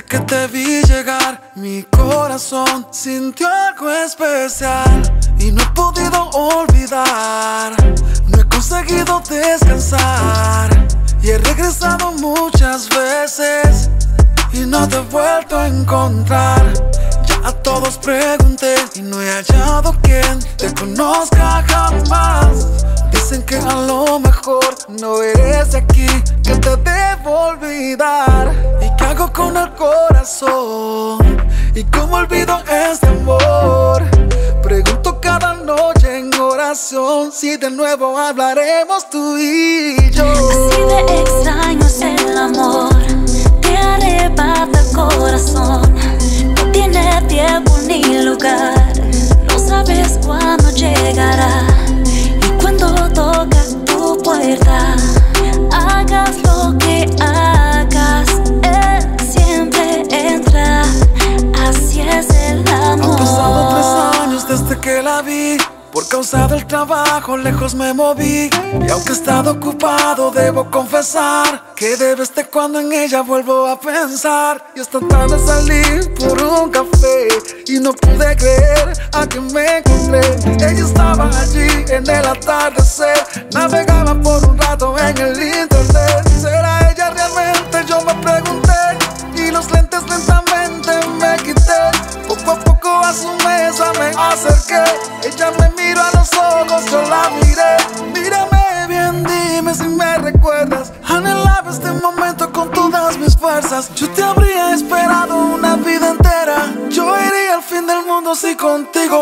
que te vi llegar, mi corazón sintió algo especial y no he podido olvidar. No he conseguido descansar y he regresado muchas veces y no te he vuelto a encontrar. Ya a todos pregunté y no he hallado quien te conozca jamás. Dicen que a lo mejor no eres de aquí, que te debo olvidar. ¿Y qué hago con el corazón? ¿Y cómo olvido este amor? Pregunto cada noche en oración si de nuevo hablaremos tú y yo. Así de extraño es el amor, te arrebata el corazón. No tiene tiempo ni lugar, no sabes cuándo llegará. Y cuando toca tu puerta, hagas lo que hagas, él siempre entra. Así es el amor. Han pasado 3 años desde que la vi. Por causa del trabajo lejos me moví y aunque he estado ocupado debo confesar que de vez en cuando en ella vuelvo a pensar. Y esta tarde salí por un café y no pude creer a que me encontré. Ella estaba allí en el atardecer, navegaba por un rato en el internet. ¿Será ella realmente? Yo me pregunté y los lentes lentamente me quité. Poco a poco a su mesa me acerqué. Ella me miró a los ojos, yo la miré. Mírame bien, dime si me recuerdas. Anhelaba este momento con todas mis fuerzas. Yo te habría esperado una vida entera. Yo iría al fin del mundo si contigo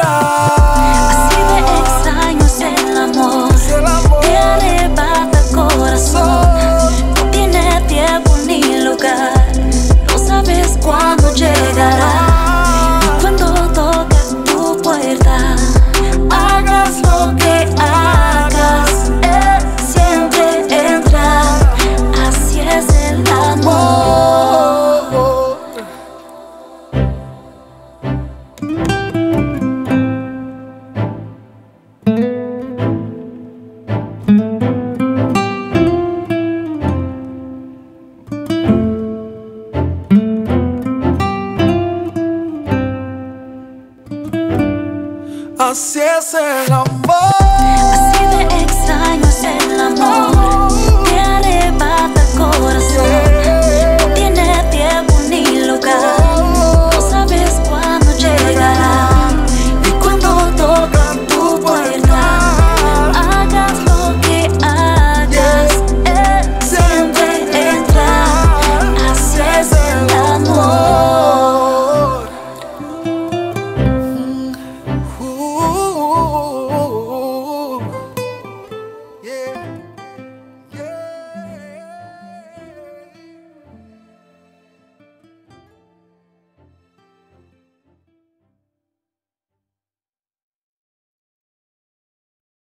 fuera. Así de extraño es el amor, te arrebata el corazón. No tiene tiempo ni lugar, no sabes cuándo llegará. Y cuando toca tu puerta, hagas lo que hagas, él siempre entra. Así es el amor. Así es el amor.